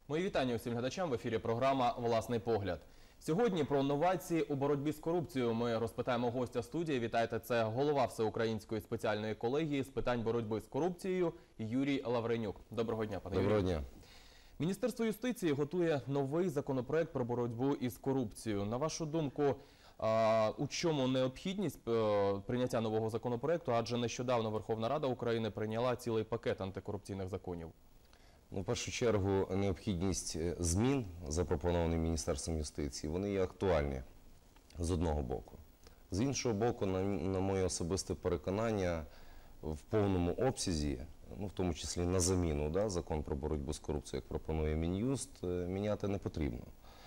Мої вітання усім глядачам. В ефірі програма «Власний погляд». Сьогодні про новації у боротьбі з корупцією ми розпитаємо гостя студії. Вітайте, це голова Всеукраїнської спеціальної колегії з питань боротьби з корупцією Юрій Лавренюк. Доброго дня, пане Юрію. Доброго дня. Міністерство юстиції готує новий законопроект про боротьбу із корупцією. На вашу думку, у чому необхідність прийняття нового законопроекту? Адже нещодавно Верховна Рада України прийняла цілий пакет антикорупційних законів. В першу чергу, необхідність змін, запропонованих Міністерством юстиції, вони є актуальні з одного боку. З іншого боку, на моє особисте переконання, в повному обсязі, в тому числі на заміну, закон про боротьбу з корупцією, як пропонує Мін'юст, міняти не потрібно.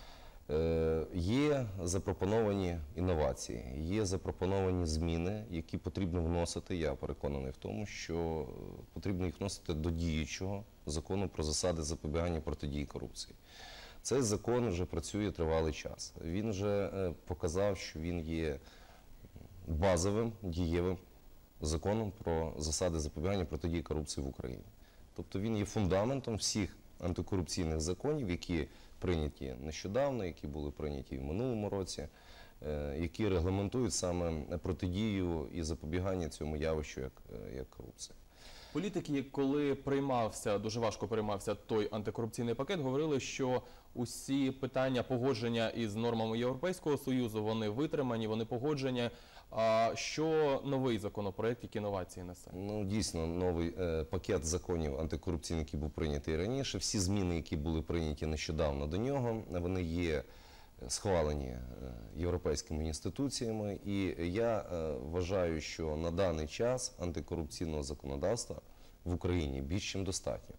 Є запропоновані інновації, є запропоновані зміни, які потрібно вносити, я переконаний в тому, що потрібно їх вносити до діючого закону про засади запобігання протидії корупції. Цей закон вже працює тривалий час. Він вже показав, що він є базовим, дієвим законом про засади запобігання протидії корупції в Україні. Тобто він є фундаментом всіх антикорупційних законів, які прийняті нещодавно, які були прийняті в минулому році, які регламентують саме протидію і запобігання цьому явищу, як корупція. Політики, коли дуже важко приймався той антикорупційний пакет, говорили, що усі питання погодження із нормами Європейського Союзу, вони витримані, вони погоджені. Що новий законопроект, які новації несе? Дійсно, новий пакет законів антикорупційних, який був прийнятий раніше, всі зміни, які були прийняті нещодавно до нього, вони є схвалені європейськими інституціями. І я вважаю, що на даний час антикорупційного законодавства в Україні більш ніж достатньо.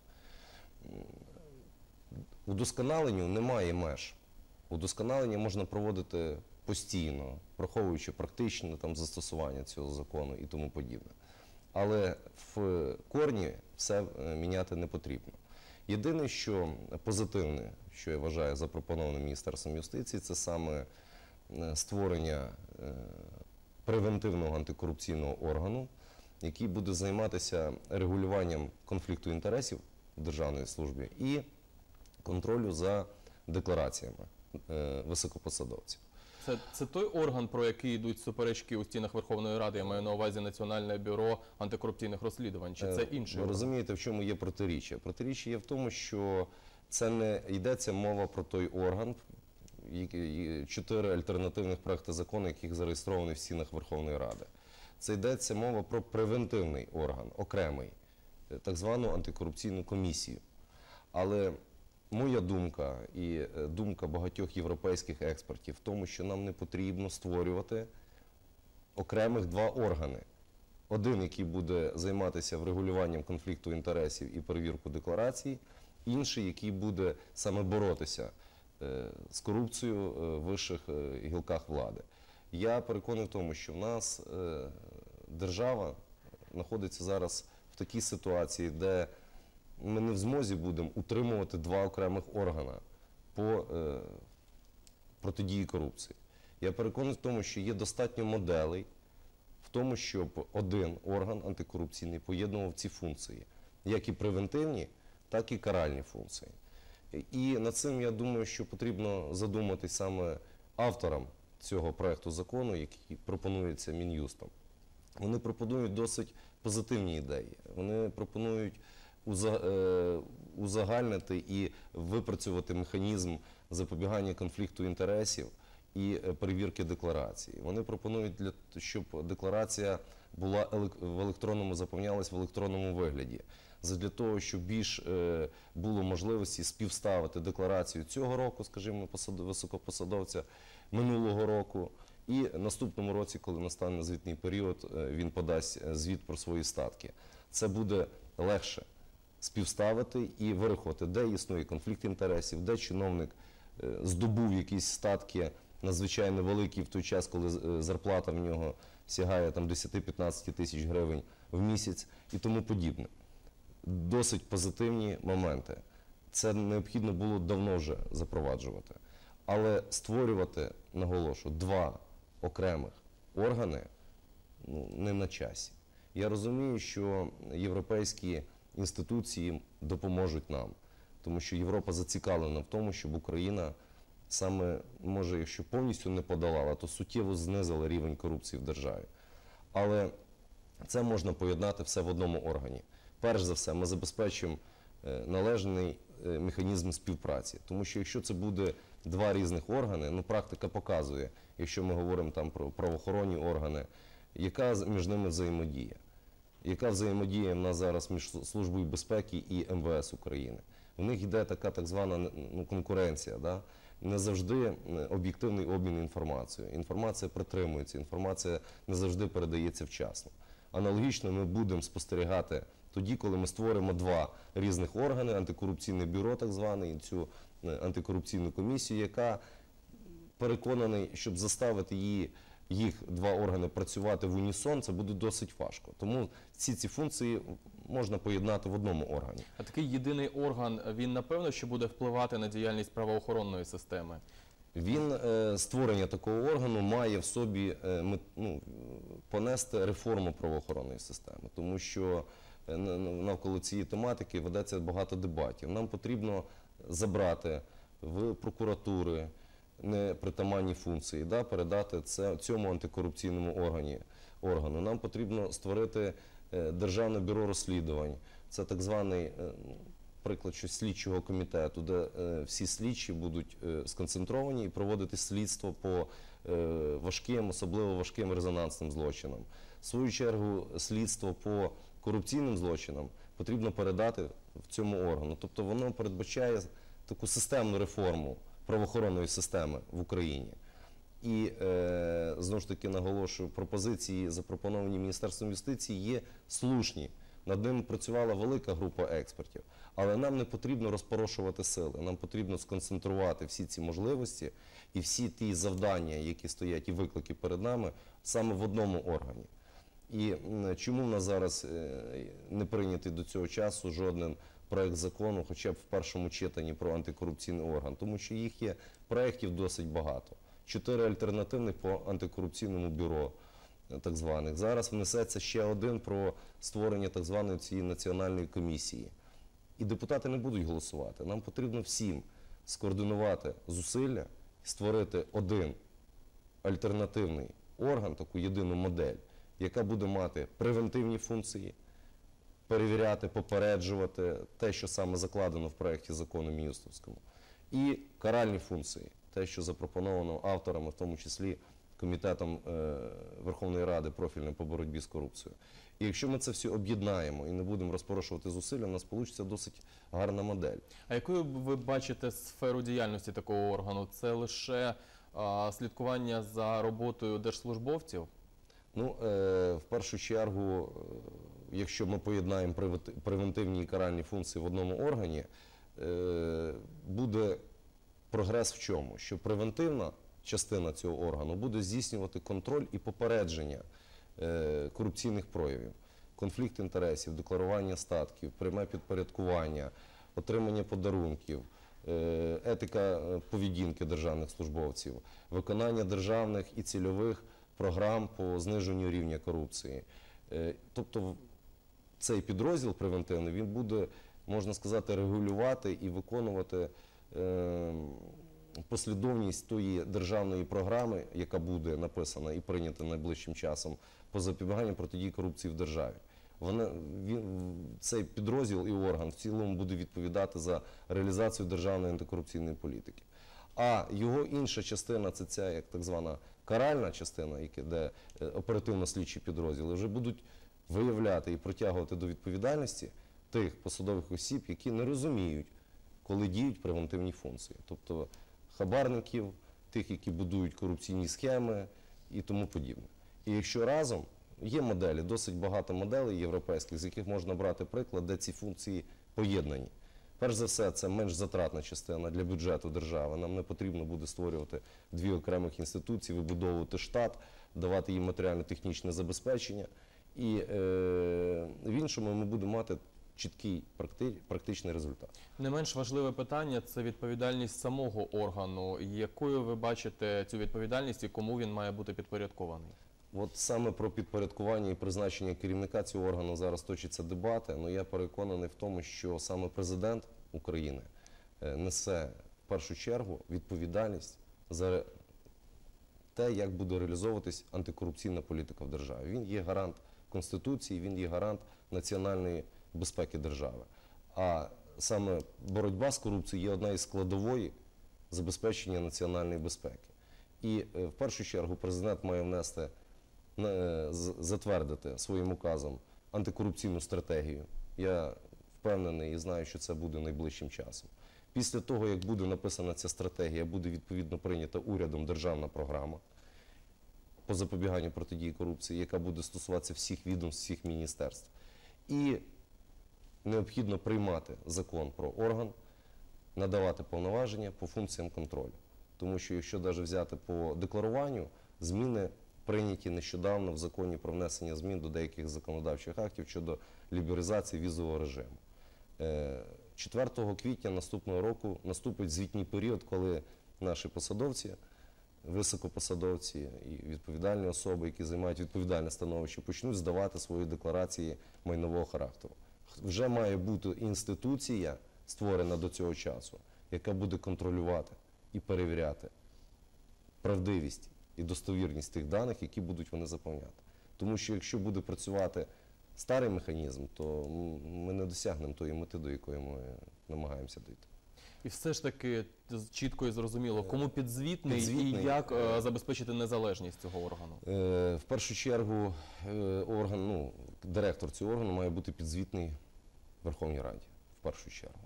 Удосконаленню немає меж. Удосконалення можна проводити постійно, враховуючи практичне застосування цього закону і тому подібне. Але в корні все міняти не потрібно. Єдине, що позитивне, що я вважаю запропонованим Міністерством юстиції, це саме створення превентивного антикорупційного органу, який буде займатися регулюванням конфлікту інтересів в державній службі і контролю за деклараціями високопосадовців. Це той орган, про який йдуть суперечки у стінах Верховної Ради, я маю на увазі Національне бюро антикорупційних розслідувань, чи це інший орган? Ви розумієте, в чому є протиріччя? Протиріччя є в тому, що це не йдеться мова про той орган, 4 альтернативних проекти закону, яких зареєстровані в стінах Верховної Ради. Це йдеться мова про превентивний орган, окремий, так звану антикорупційну комісію. Але моя думка і думка багатьох європейських експертів в тому, що нам не потрібно створювати окремих два органи. Один, який буде займатися врегулюванням конфлікту інтересів і перевірку декларацій, інший, який буде саме боротися з корупцією в вищих гілках влади. Я переконаний в тому, що в нас держава знаходиться зараз в такій ситуації, де ми не в змозі будемо утримувати два окремих органи по протидії корупції. Я переконаний в тому, що є достатньо моделей в тому, щоб один орган антикорупційний поєднував ці функції, як і превентивні, так і каральні функції. І над цим, я думаю, що потрібно задуматись саме авторам цього проекту закону, який пропонується Мін'юстом. Вони пропонують досить позитивні ідеї. Вони пропонують узагальнити і випрацювати механізм запобігання конфлікту інтересів і перевірки декларації. Вони пропонують, щоб декларація була заповнялась в електронному вигляді, для того, щоб більш було можливості співставити декларацію цього року, скажімо, високопосадовця, минулого року, і наступному році, коли настане звітний період, він подасть звіт про свої статки. Це буде легше співставити і вирахувати, де існує конфлікт інтересів, де чиновник здобув якісь статки надзвичайно великі в той час, коли зарплата в нього сягає 10-15 тисяч гривень в місяць і тому подібне. Досить позитивні моменти. Це необхідно було давно вже запроваджувати. Але створювати, наголошую, два окремих органи не на часі. Я розумію, що європейські інституції допоможуть нам. Тому що Європа зацікавлена в тому, щоб Україна саме, може, якщо повністю не подолала, то суттєво знизила рівень корупції в державі. Але це можна поєднати все в одному органі. Перш за все, ми забезпечимо належний механізм співпраці. Тому що якщо це буде два різних органи, ну практика показує, якщо ми говоримо там про правоохоронні органи, яка між ними взаємодія? Яка взаємодія в нас зараз між Службою безпеки і МВС України? У них йде така так звана конкуренція, да? Не завжди об'єктивний обмін інформацією. Інформація притримується, інформація не завжди передається вчасно. Аналогічно ми будемо спостерігати тоді, коли ми створимо два різних органи, антикорупційне бюро так зване, і цю антикорупційну комісію, яка переконаний, щоб заставити їх два органи працювати в унісон, це буде досить важко. Тому всі ці функції можна поєднати в одному органі. А такий єдиний орган, він напевно, що буде впливати на діяльність правоохоронної системи? Створення такого органу має в собі понести реформу правоохоронної системи, тому що навколо цієї тематики ведеться багато дебатів. Нам потрібно забрати в прокуратури непритаманні функції, передати це цьому антикорупційному органу. Нам потрібно створити Державне бюро розслідувань. Це так званий приклад слідчого комітету, де всі слідчі будуть сконцентровані і проводити слідство по важким, особливо важким резонансним злочинам. В свою чергу, слідство по корупційним злочинам потрібно передати в цьому органу. Тобто воно передбачає таку системну реформу правоохоронної системи в Україні. І, знову ж таки, наголошую, пропозиції, запропоновані Міністерством юстиції, є слушні. Над ними працювала велика група експертів. Але нам не потрібно розпорошувати сили, нам потрібно сконцентрувати всі ці можливості і всі ті завдання, які стоять і виклики перед нами, саме в одному органі. І чому в нас зараз не прийнятий до цього часу жоден проект закону, хоча б в першому читанні про антикорупційний орган? Тому що їх є проєктів досить багато. 4 альтернативних по антикорупційному бюро, так званих. Зараз внесеться ще один про створення так званої цієї національної комісії. І депутати не будуть голосувати. Нам потрібно всім скоординувати зусилля, створити один альтернативний орган, таку єдину модель, яка буде мати превентивні функції, перевіряти, попереджувати те, що саме закладено в проєкті закону Мін'юстовському, і каральні функції, те, що запропоновано авторами, в тому числі Комітетом Верховної Ради профільним по боротьбі з корупцією. І якщо ми це все об'єднаємо і не будемо розпорошувати зусилля, у нас вийде досить гарна модель. А якою ви бачите сферу діяльності такого органу? Це лише слідкування за роботою держслужбовців? Ну, в першу чергу, якщо ми поєднаємо превентивні і каральні функції в одному органі, буде прогрес в чому? Що превентивна частина цього органу буде здійснювати контроль і попередження корупційних проявів, конфлікт інтересів, декларування статків, пряме підпорядкування, отримання подарунків, етика поведінки державних службовців, виконання державних і цільових програм по зниженню рівня корупції. Тобто цей підрозділ превентивний, він буде, можна сказати, регулювати і виконувати послідовність тої державної програми, яка буде написана і прийнята найближчим часом по запобіганню протидії корупції в державі. Цей підрозділ і орган в цілому буде відповідати за реалізацію державної антикорупційної політики. А його інша частина, це ця як так звана каральна частина, де оперативно-слідчі підрозділи, вже будуть виявляти і притягувати до відповідальності тих посадових осіб, які не розуміють, коли діють превентивні функції. Тобто хабарників, тих, які будують корупційні схеми і тому подібне. І якщо разом, є моделі, досить багато моделей європейських, з яких можна брати приклад, де ці функції поєднані. Перш за все, це менш затратна частина для бюджету держави. Нам не потрібно буде створювати дві окремих інституції, вибудовувати штат, давати їм матеріально-технічне забезпечення. І в іншому ми будемо мати чіткий практичний результат. Не менш важливе питання – це відповідальність самого органу. Якою ви бачите цю відповідальність і кому він має бути підпорядкований? От саме про підпорядкування і призначення керівника цього органу зараз точаться дебати, але я переконаний в тому, що саме президент України несе в першу чергу відповідальність за те, як буде реалізовуватись антикорупційна політика в державі. Він є гарант Конституції, він є гарант національної безпеки держави. А саме боротьба з корупцією є одна із складової забезпечення національної безпеки. І в першу чергу президент має внести, затвердити своїм указом антикорупційну стратегію. Я впевнений і знаю, що це буде найближчим часом. Після того, як буде написана ця стратегія, буде відповідно прийнята урядом державна програма по запобіганню протидії корупції, яка буде стосуватися всіх відомств, всіх міністерств. І необхідно приймати закон про орган, надавати повноваження по функціям контролю. Тому що якщо навіть взяти по декларуванню, зміни прийняті нещодавно в законі про внесення змін до деяких законодавчих актів щодо лібералізації візового режиму. 4 квітня наступного року наступить звітній період, коли наші посадовці, високопосадовці і відповідальні особи, які займають відповідальне становище, почнуть здавати свої декларації майнового характеру. Вже має бути інституція, створена до цього часу, яка буде контролювати і перевіряти правдивість і достовірність тих даних, які будуть вони заповняти. Тому що якщо буде працювати старий механізм, то ми не досягнемо тої мети, до якої ми намагаємося дійти. І все ж таки чітко і зрозуміло, кому підзвітний Підзвітний. і як забезпечити незалежність цього органу? В першу чергу орган, директор цього органу має бути підзвітний Верховній Раді, в першу чергу.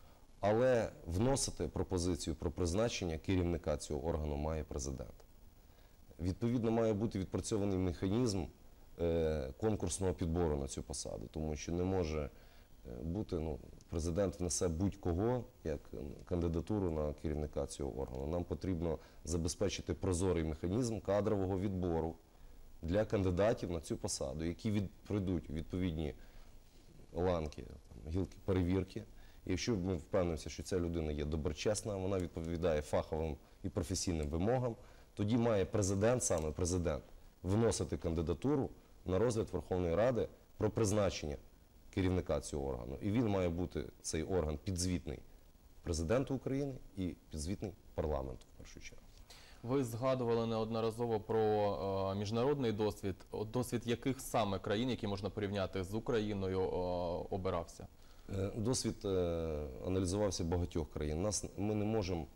Але вносити пропозицію про призначення керівника цього органу має президент. Відповідно, має бути відпрацьований механізм конкурсного підбору на цю посаду, тому що не може бути, президент внесе будь-кого як кандидатуру на керівника цього органу. Нам потрібно забезпечити прозорий механізм кадрового відбору для кандидатів на цю посаду, які пройдуть відповідні ланки, гілки перевірки. І якщо ми впевнимося, що ця людина є доброчесна, вона відповідає фаховим і професійним вимогам, тоді має президент, саме президент, вносити кандидатуру на розгляд Верховної Ради про призначення керівника цього органу. І він має бути, цей орган, підзвітний президенту України і підзвітний парламенту, в першу чергу. Ви згадували неодноразово про міжнародний досвід. Досвід яких саме країн, які можна порівняти з Україною, обирався? Досвід аналізувався багатьох країн. Ми не можемо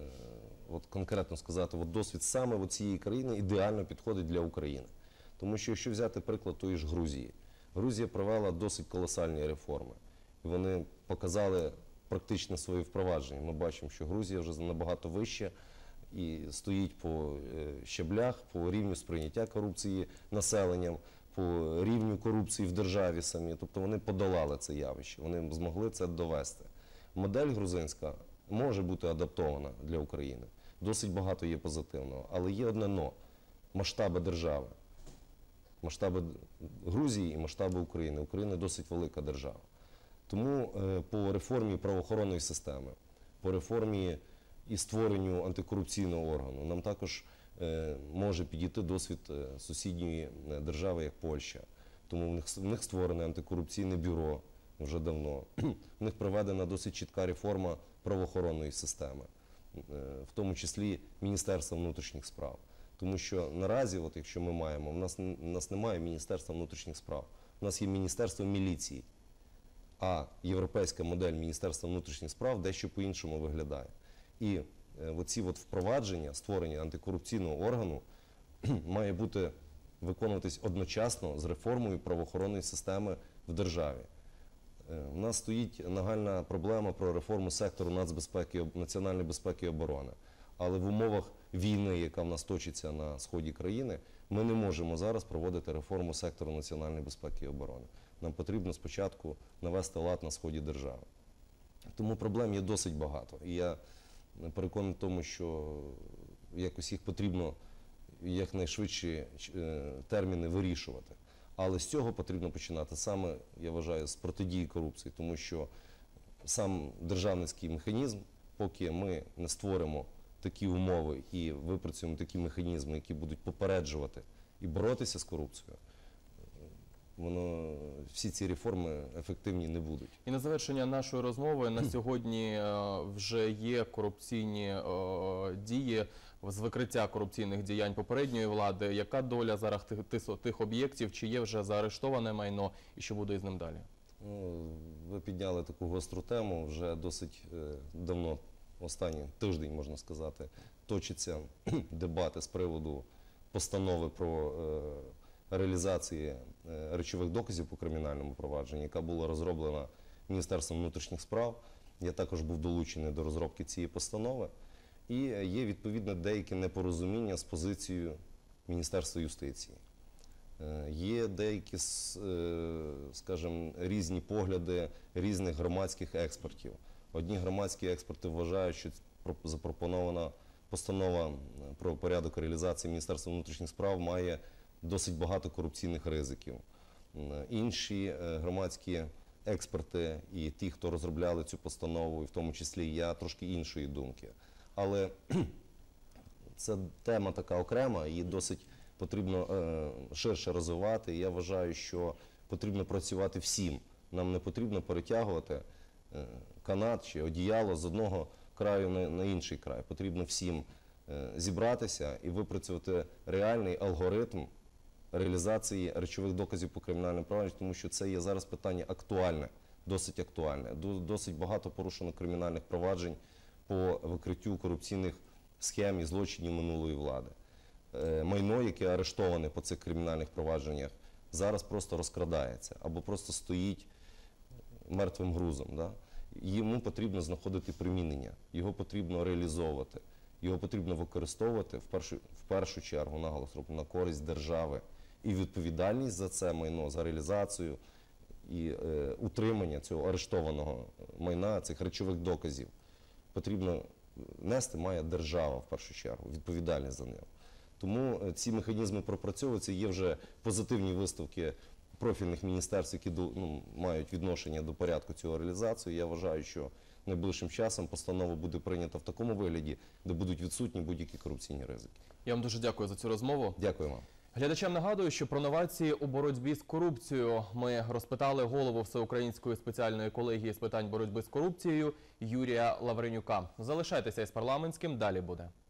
конкретно сказати, досвід саме цієї країни ідеально підходить для України. Тому що якщо взяти приклад тої ж Грузії, Грузія провела досить колосальні реформи. І вони показали практичне своє впровадження. Ми бачимо, що Грузія вже набагато вище і стоїть по щаблях, по рівню сприйняття корупції населенням, по рівню корупції в державі самі. Тобто вони подолали це явище, вони змогли це довести. Модель грузинська може бути адаптована для України. Досить багато є позитивного. Але є одне «но» – масштаби держави. Масштаби Грузії і масштаби України. Україна досить велика держава. Тому по реформі правоохоронної системи, по реформі і створенню антикорупційного органу нам також може підійти досвід сусідньої держави, як Польща. Тому в них створене антикорупційне бюро вже давно. В них проведена досить чітка реформа правоохоронної системи, в тому числі Міністерства внутрішніх справ. Тому що наразі, якщо ми маємо, в нас немає Міністерства внутрішніх справ, у нас є Міністерство міліції, а європейська модель Міністерства внутрішніх справ дещо по-іншому виглядає. І оці впровадження, створення антикорупційного органу має бути виконуватись одночасно з реформою правоохоронної системи в державі. У нас стоїть нагальна проблема про реформу сектору нацбезпеки, національної безпеки і оборони. Але в умовах війни, яка в нас точиться на сході країни, ми не можемо зараз проводити реформу сектору національної безпеки і оборони. Нам потрібно спочатку навести лад на сході держави. Тому проблем є досить багато. І я переконаний в тому, що якось їх потрібно якнайшвидші терміни вирішувати. Але з цього потрібно починати саме, я вважаю, з протидії корупції, тому що сам державницький механізм, поки ми не створимо такі умови і випрацюємо такі механізми, які будуть попереджувати і боротися з корупцією, всі ці реформи ефективні не будуть. І на завершення нашої розмови на сьогодні вже є корупційні дії з викриття корупційних діянь попередньої влади. Яка доля зараз тих об'єктів, чи є вже заарештоване майно і що буде із ним далі? Ви підняли таку гостру тему, вже досить давно, останній тиждень, можна сказати, точаться дебати з приводу постанови про реалізації речових доказів по кримінальному провадженню, яка була розроблена Міністерством внутрішніх справ. Я також був долучений до розробки цієї постанови. І є, відповідно, деякі непорозуміння з позицією Міністерства юстиції. Є деякі, скажімо, різні погляди різних громадських експертів. Одні громадські експерти вважають, що запропонована постанова про порядок реалізації Міністерства внутрішніх справ має досить багато корупційних ризиків. Інші громадські експерти і ті, хто розробляли цю постанову, і в тому числі я, трошки іншої думки. Але це тема така окрема, її досить потрібно ширше розвивати. І я вважаю, що потрібно працювати всім. Нам не потрібно перетягувати канат чи одіяло з одного краю на інший край. Потрібно всім зібратися і випрацювати реальний алгоритм реалізації речових доказів по кримінальному провадженню, тому що це є зараз питання актуальне, досить актуальне. Досить багато порушено кримінальних проваджень по викриттю корупційних схем і злочинів минулої влади. Майно, яке арештоване по цих кримінальних провадженнях, зараз просто розкрадається або просто стоїть мертвим грузом. Да? Йому потрібно знаходити примінення, його потрібно реалізовувати, його потрібно використовувати в першу чергу на користь держави. І відповідальність за це майно, за реалізацію і утримання цього арештованого майна, цих речових доказів, потрібно нести має держава в першу чергу, відповідальність за нього. Тому ці механізми пропрацьовуються, є вже позитивні висновки профільних міністерств, які мають відношення до порядку цього реалізації. Я вважаю, що найближчим часом постанова буде прийнята в такому вигляді, де будуть відсутні будь-які корупційні ризики. Я вам дуже дякую за цю розмову. Дякую вам. Глядачам нагадую, що про новації у боротьбі з корупцією ми розпитали голову Всеукраїнської спеціальної колегії з питань боротьби з корупцією Юрія Лавренюка. Залишайтеся із парламентським, далі буде.